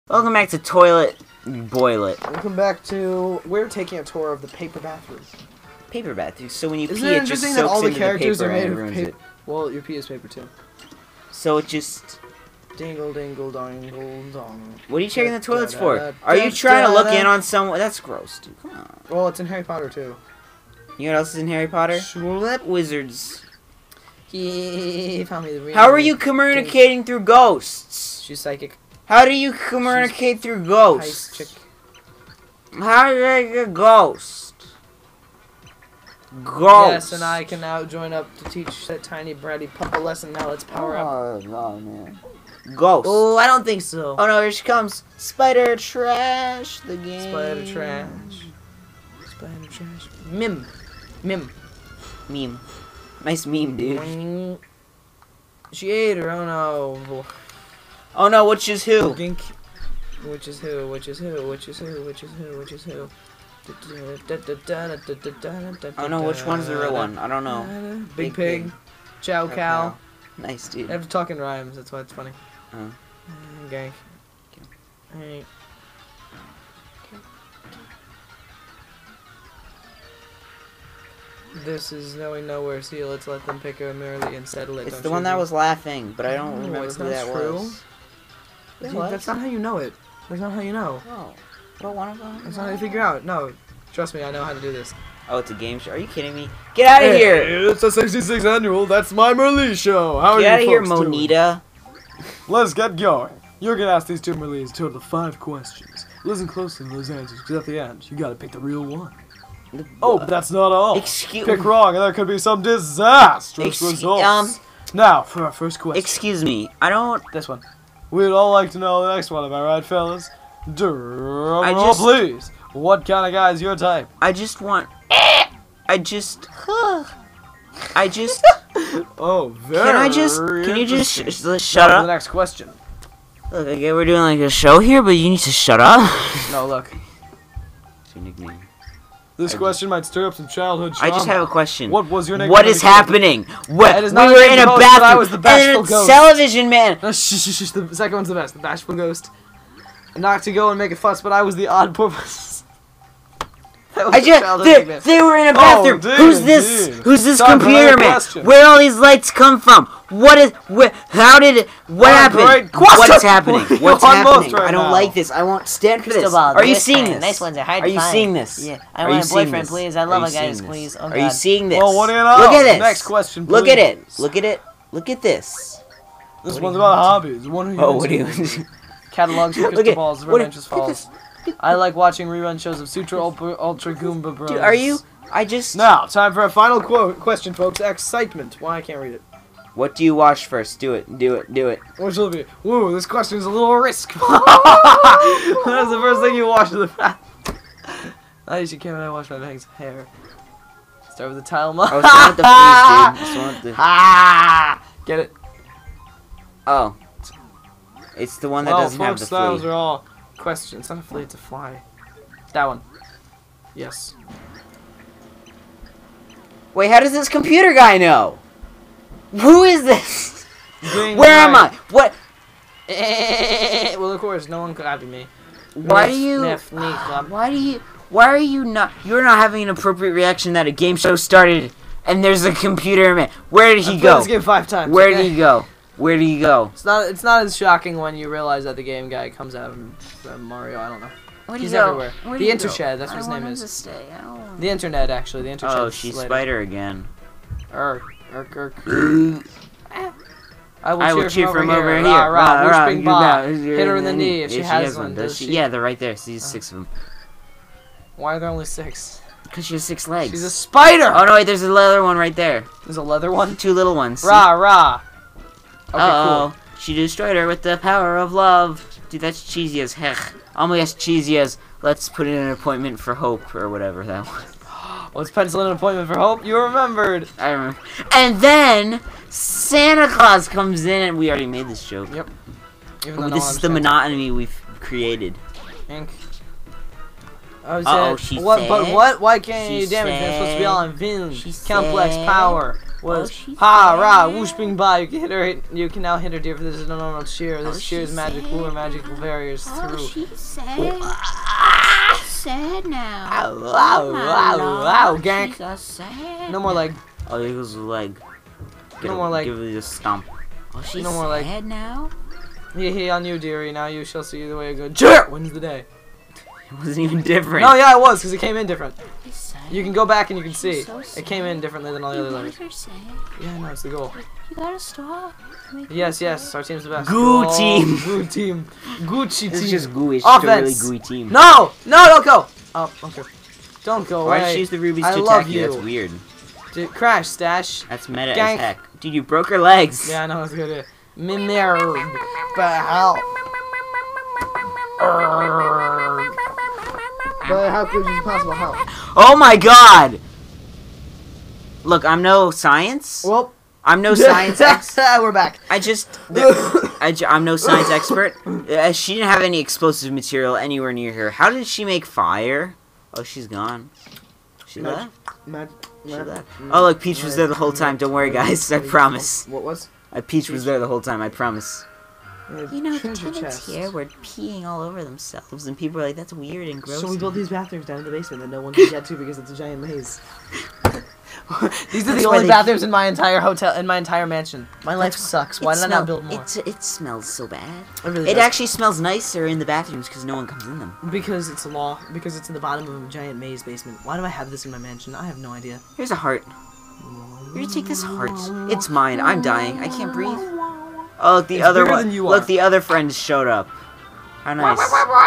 Welcome back to Toilet Boilet. Welcome back to... We're taking a tour of the paper bathroom. Paper bathroom. So when you Isn't pee, it just interesting soaks that all the into characters the are paper made and of ruins paper? it. Well, your pee is paper too. So it just... Dingle, dingle, dingle, dong. What are you checking the toilets for? Are you trying to look in on someone? That's gross, dude. Come on. Well, it's in Harry Potter too. You know what else is in Harry Potter? Schwlip. Wizards. He found me the real How are you communicating through ghosts? She's psychic. How do you communicate through ghosts? Heist chick. How do you get ghost? Ghost. Yes, and I can now join up to teach that tiny bratty pup a lesson. Now let's power up. Oh, no, man. Ghost. Oh, I don't think so. Oh no, here she comes. Spider trash the game. Spider trash. Spider trash. Mim. Mim. Meme. Nice meme, dude. Boing. She ate her. Oh no. Oh no, which is who? Gink. Which is who? Which is who? Which is who? Which is who? Which is who? Oh no, which one's the real one? I don't know. Big Pig. Chow Cow. Nice, dude. They have to talk in rhymes. That's why it's funny. Oh. Gank. Hey. This is knowing nowhere. See, let's let them pick her merely and settle it. It's the one that was laughing, but I don't remember it's who not that true. was. Dude, that's not how you know it. That's not how you know. Oh. What one of them? That's not how you figure out. No. Trust me, I know how to do this. Oh, it's a game show. Are you kidding me? Get out of here! It's the 66th annual. That's my Merlee show. How Get are out of you here, folks doing? Monita. Let's get going. You're gonna ask these two Merlees a total of 5 questions. Listen closely to those answers, because at the end, you gotta pick the real one. Oh, but that's not all. Excuse Pick wrong, and there could be some disastrous results. Now, for our first question. Excuse me. I don't... This one. We'd all like to know the next one, am I right, fellas? Drum roll, please. What kind of guy is your type? I just want... I just... Oh, very Can you just shut Now for up? the next question. Look, okay, we're doing like a show here, but you need to shut up. No, look. What's your nickname? This question might stir up some childhood I trauma. just have a question. What was your nickname? What is happening? What? It is We not were a in a ghost, but I was bathroom, the and bashful it's ghost. television man. No, shh. The second one's the best. The bashful ghost. Not to go and make a fuss, but I was the odd porpoise. They were in a bathroom. dude, Who's this? dude. Who's this Time for computer another man? question. Where all these lights come from? What happened? Great What's question. happening? You're What's on most happening? right I don't now. like this. I won't stand for this. Crystal ball, Are you nice seeing one. this? Nice ones are hard Are to you find. seeing this? Yeah, I Are want you a seeing boyfriend, this? please. I Are love you a guys, seeing please. this? Oh, Are you God. seeing this? Well, what do you know? Look at this. Next question, please. Look at it. Look at it. Look at this. This one's about hobbies. What are you Oh, what do you? Catalogs for Look crystal at- balls, what- Revengeance look at Falls. I like watching rerun shows of Sutra Ultra Goomba Bros. Dude, are you? I just. Now, time for a final question, folks. Excitement. Why I can't read it. What do you watch first? Do it. Do it. Do it. Which will be? Woo, this question's a little risk. That's the first thing you wash in the bath. I usually can't when I wash my bag's hair. Start with the tile mark. Oh, it's not the freeze, dude. It's not the. Ah! Get it? Oh. It's the one that Well, doesn't have folks, the those flea. are all questions. It's not a flea, it's a fly. That one. Yes. Wait, how does this computer guy know? Who is this? Green Where am I? light. What? Well, of course, no one could copy me. Why do Niff, you? niff, niff. Why do you? Why are you not? You're not having an appropriate reaction that a game show started and there's a computer man. Where did he I've played go? this game 5 times. Where okay? did he go? Where did he go? It's not as shocking when you realize that the game guy comes out from Mario. I don't know. Where'd He's he go? everywhere. Where'd The he Intershed, go? that's what his I name want is. him to stay. I don't want The internet, actually. The Intershed. Oh, she's Spider again. Irk. I will cheer from over here. Rah, rah, whoosh, bing, bah. Hit Hit her in the knee if she has one. Does she? Yeah, they're right there. See, 6 of them. Why are there only 6? Because she has 6 legs. She's a spider! Oh no, wait, there's a leather one right there. There's a leather one? 2 little ones. Rah, rah. Okay, Uh-oh. She destroyed her with the power of love. Dude, that's cheesy as heck. Almost as cheesy as let's put in an appointment for Hope or whatever that was. cool. Let's pencil in an appointment for Hope. You remembered. I remember. And then Santa Claus comes in and we already made this joke. Yep. Even Oh, though no this one is the understands. monotony we've created. Ink. Uh-oh, she what? said. But what? Why can't She you damage me? I'm supposed to be all in She complex said. power. was she ha ra said- whoosh bing ba. You can now hit her, dear, for this is no normal cheer. This she cheer is magic, said- cooler magical barriers through. she said now. Ow, ow, ow, ow, gank. She's a sad. No more leg. Oh, there goes the leg. No more leg. Give it a stomp. Oh, she's No more leg. sad now. He on you, dearie. Now you shall see the way of good cheer wins the day. It wasn't even different. No, yeah, it was, because it came in different. She's sad. You can go back and you can see. so It came in differently than all the You other made letters. her sad. Yeah, no, it's the goal. You gotta stop. Make her Yes, sad. yes, our team's the best. Goo Oh, team. Goo team. Gucci This team. is just gooey. It's just a really Offense. gooey team. No! No, don't go! Oh, okay. Don't go Why did away. she use the rubies I to love attack you? you. That's weird. Dude, crash, Stash. That's meta Gank. as heck. Dude, you broke her legs. Yeah, I know, it's good. Mimir. But how could this possible help? Oh my god! Look, I'm no science. Well, I'm no science expert. we're back. I'm no science expert. She didn't have any explosive material anywhere near her. How did she make fire? Oh, she's gone. She left? She left. Oh, look, Peach was there the whole time. Don't worry, guys. I promise. What was? Peach was there the whole time. I promise. You know, the Treasure tenants chest. here were peeing all over themselves, and people are like, that's weird and gross. So we built these bathrooms down in the basement that no one can get to because it's a giant maze. These are That's the why only they- bathrooms in my entire hotel, in my entire mansion. My life sucks. Why did I not build more? It smells so bad. It really It does. actually smells nicer in the bathrooms because no one comes in them. Because it's a law. Because it's in the bottom of a giant maze basement. Why do I have this in my mansion? I have no idea. Here's a heart. Here, take this heart. It's mine. I'm dying. I can't breathe. Oh, look, the It's other bigger one. than you Look, are. the other friend showed up. How nice.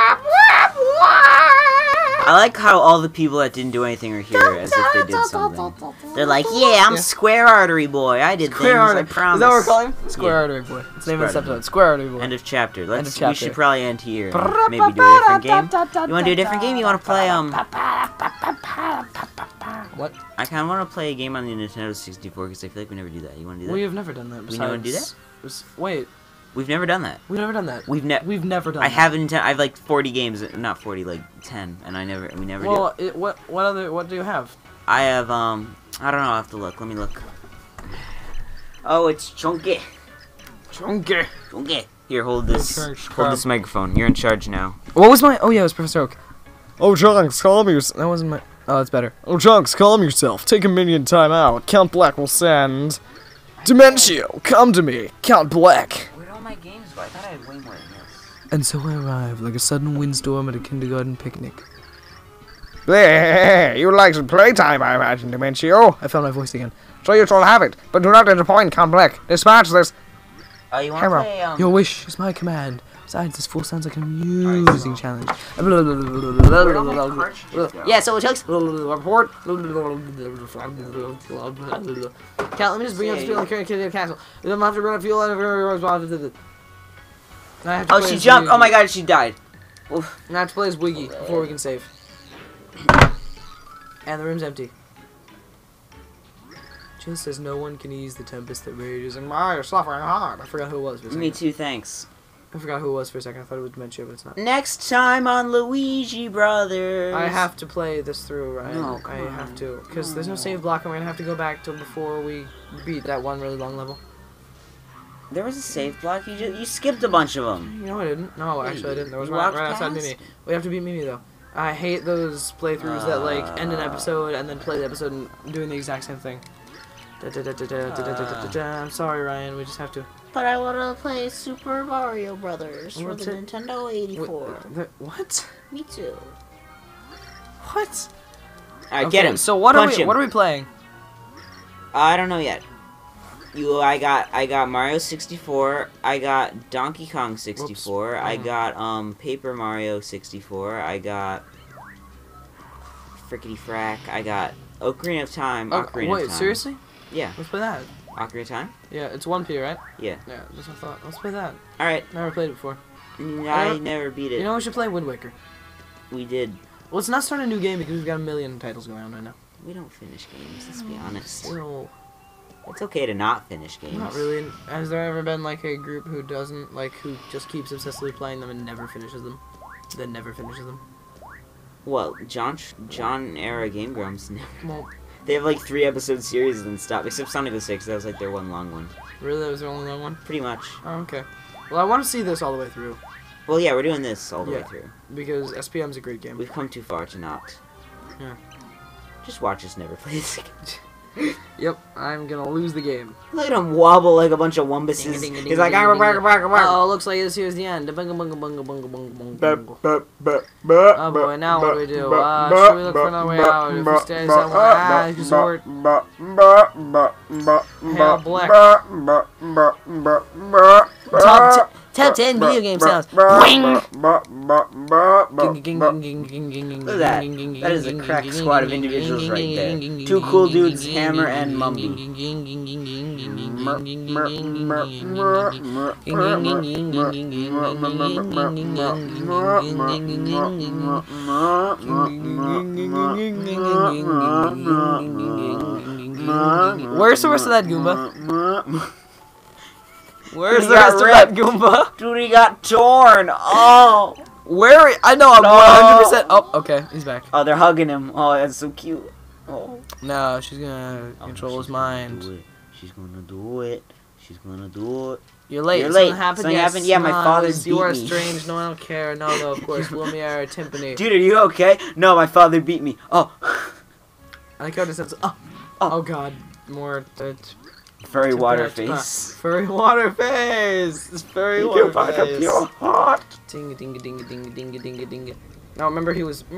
I like how all the people that didn't do anything are here as if they did something. They're like, yeah, I'm Yeah. Square Artery Boy. I did Square things. Artery. I promise. Is that what we're calling him? Square Yeah. Artery Boy. It's the name of this Square Artery episode. Square Artery Boy. End of chapter. End of We chapter. should probably end here. Maybe do a different game. You want to do a different game? You want to play What? I kind of want to play a game on the Nintendo 64 because I feel like we never do that. You want to do that? We have never done that. We never do besides- Wait, We've never done that. we've never done that. We've never done I that. haven't. I have like 40 games, not 40, like 10, and we never do. Well, what do you have? I have I don't know. I will have to look. Let me look. Oh, it's Chunky. Chunky. Chunky. Here, hold this. Okay, Hold this microphone. You're in charge now. What was my? Oh yeah, it was Professor Oak. Oh, Chunks, calm yourself. That wasn't my. Oh, that's better. Oh, Chunks, calm yourself. Take a minion time out. Count Black will send. Dementio, come to me. Count Black. Where'd all my games go? I thought I had way more than this. And so I arrived like a sudden windstorm at a kindergarten picnic. You like some playtime, I imagine, Dementio. I found my voice again. So you shall have it, but do not disappoint Count Black. Dispatch this. Oh, you want to Hero. play Your wish is my command. Besides, this fool sounds like an amusing challenge. Yeah, so it takes. Report. Count, let me just bring up the feeling carrying kid to the castle. You don't have to run a fuel and I have to Oh, play she as jumped. Wiggy. Oh my god, she died. Oof. And I have to play as Wiggy before we can save. And the room's empty. Just as no one can ease the tempest that rages in my suffering heart. I forgot who it was for a second. Me too, thanks. I forgot who it was for a second. I thought it was Dementia, but it's not. Next time on Luigi Brothers. I have to play this through, right? No, come I on. have to. Because there's no save block and we're going to have to go back till before we beat that one really long level. There was a save block. You skipped a bunch of them. You know I didn't. No, actually I didn't. There was You one walked right outside past? Mimi. We have to beat Mimi though. I hate those playthroughs that like end an episode and then play the episode and doing the exact same thing. I'm sorry, Ryan. We just have to. But I want to play Super Mario Brothers for What's the it? Nintendo 84. What? Me too. What? Alright, get him. So what Punch are we? him. What are we playing? I don't know yet. I got Mario 64. I got Donkey Kong 64. I got Paper Mario 64. I got Frickety Frack. I got Ocarina of Time. Ocarina wait, of Time. seriously? Yeah. Let's play that. Ocarina of Time. Yeah, it's 1P, right? Yeah. Yeah, that's what I thought. Let's play that. All right. Never played it before. I never beat it. You know, we should play Wind Waker. We did. Let's not start a new game because we've got a million titles going on right now. We don't finish games. Let's be honest. Still, It's okay to not finish games. not really. Has there ever been like a group who doesn't like who just keeps obsessively playing them and never finishes them? Then never finishes them. Well, John era Game Grumps. Well, They have like 3-episode series and stuff, except Sonic 06. That was like their one long one. Really? That was the only long one? Pretty much. Oh, okay. Well, I want to see this all the way through. Well, yeah, we're doing this all the way through. Because SPM's a great game. We've come too far to not. Yeah. Just watch us never play this game. Yep, I'm gonna lose the game. Look at him wobble like a bunch of wumbuses. He's like, oh, looks like this here's the end. Bunga, bunga, bunga, bunga, bunga, bunga. Oh boy, now what do we do? Should we look for another way out? If we stay somewhere, resort. Hell, Black. Top 10 video game sounds. Look at that. That is a crack squad of individuals right there. 2 cool dudes, Hammer and Mumby. Where's the rest of that Goomba? Where's the rest of that Goomba? Dude, he got torn. Oh. Where? I know, I'm 100%. Oh, okay, he's back. Oh, they're hugging him. Oh, that's so cute. Oh. No, she's gonna control his mind. She's gonna do it. She's gonna do it. You're late. You're late. Something happened. Yeah, my father's beat me. You are strange. No, I don't care. No, of course. Lumiere, Timpani. Dude, are you okay? No, my father beat me. Oh. I like how it says, oh God. More, Furry water face. Furry water face. This furry water face. Your heart. Dinga dinga dinga dinga dinga dinga dinga. Now remember he was.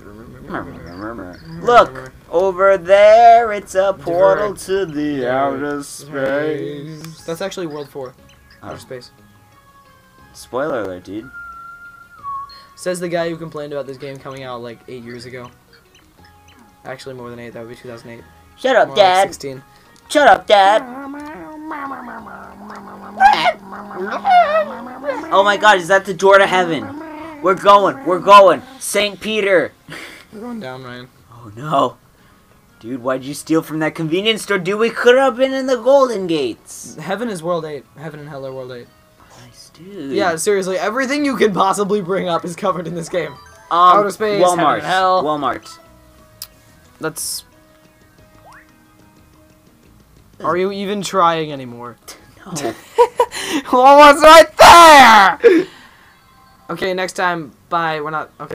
Look over there. It's a portal to the outer space. That's actually World 4. Outer space. Spoiler alert, dude. Says the guy who complained about this game coming out like 8 years ago. Actually, more than 8. That would be 2008. Shut up, more Dad. Like 16. Shut up, Dad. Oh my God, is that the door to heaven? We're going. We're going. St. Peter. We're going down, Ryan. Oh no. Dude, why'd you steal from that convenience store? Dude, we could have been in the Golden Gates. Heaven is World 8. Heaven and Hell are World 8. Nice, dude. Yeah, seriously, everything you can possibly bring up is covered in this game. Outer space, Walmart. Heaven and Hell. Walmart. That's... Are you even trying anymore? No. Walmart's right there! Okay, next time, bye. We're not... Okay.